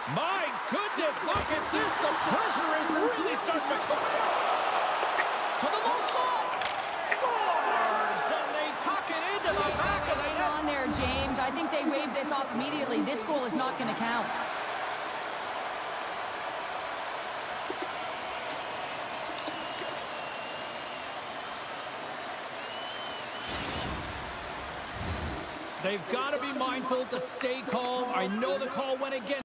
My goodness, look at this. The pressure is really starting to come to the low slot. Scores! And they tuck it into the back of the net. Hang on there, James. I think they waved this off immediately. This goal is not going to count. They've got to be mindful to stay calm. I know the call went against